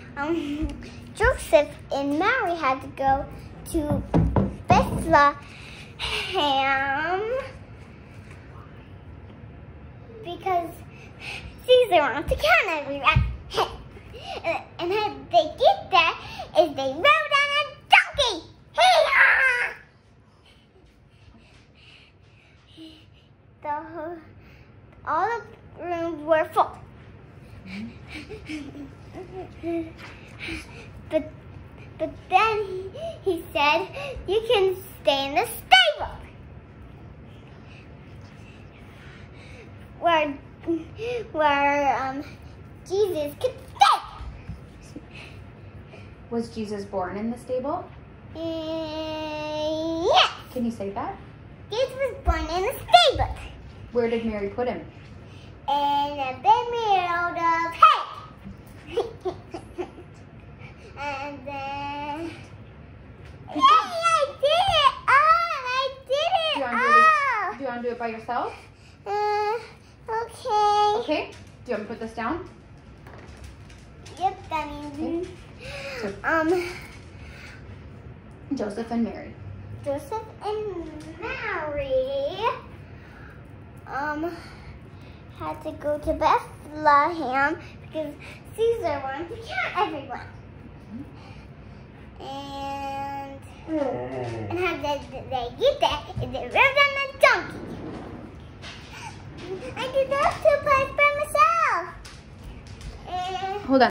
Joseph and Mary had to go to Bethlehem because Caesar wanted to count everyone. And how they get there is they rode on a donkey. All the rooms were full. But then he said, you can stay in the stable where Jesus could stay. Was Jesus born in the stable? Yes. Can you say that? Jesus was born in the stable. Where did Mary put him? In a big field of hay. And then... Yay, I did it! Oh, I did it! Do you want to do it by yourself? Okay. Okay. Do you want to put this down? Yep, that means... Okay. Joseph and Mary. Joseph and Mary had to go to Bethlehem because Caesar wanted to count everyone. And how did they get there? They rode on a donkey. I did that to